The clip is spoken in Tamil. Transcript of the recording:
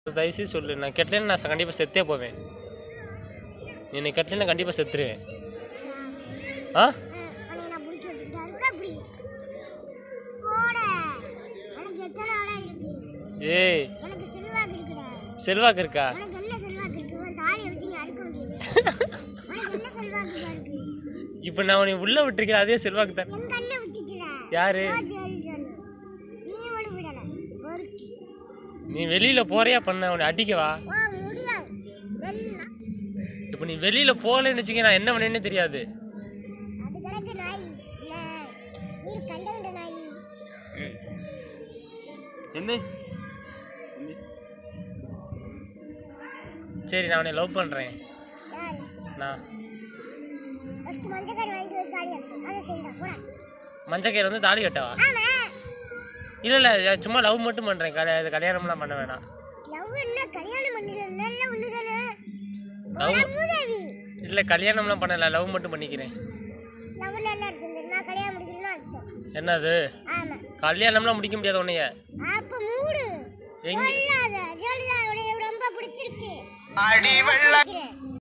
தயவுசெய்து சொல்லு, நான் கெட்டலேன்னு நான் கண்டிப்பாக செத்தே போவேன். நீ என்னை கெட்டலேன்னு கண்டிப்பாக செத்துருவேன். ஆ ஏய் செல்வாக்கு இருக்கா? இப்போ நான் உன்னை உள்ள விட்டுருக்கேன், அதே செல்வாக்கு தான். யாரு? நீ வெளியில போறியா பண்ண உன்னை அடிக்கவா? இப்போ நீ வெளியில போகலன்னு வச்சுக்க, நான் என்ன பண்ணேன்னு தெரியாது. என்ன சரி, நான் உன்னை லவ் பண்றேன். நான் மஞ்சக்கயிறு வந்து தாலி கட்டவா? இல்ல இல்ல, சும்மா லவ் மட்டும் பண்றேன், கல்யாணம்லாம் பண்ண வேணாம். இல்ல கல்யாணம்லாம் பண்ணல, லவ் மட்டும் பண்ணிக்கிறேன். என்னது? கல்யாணம்லாம் முடிக்க முடியாது உன்னைய. எங்க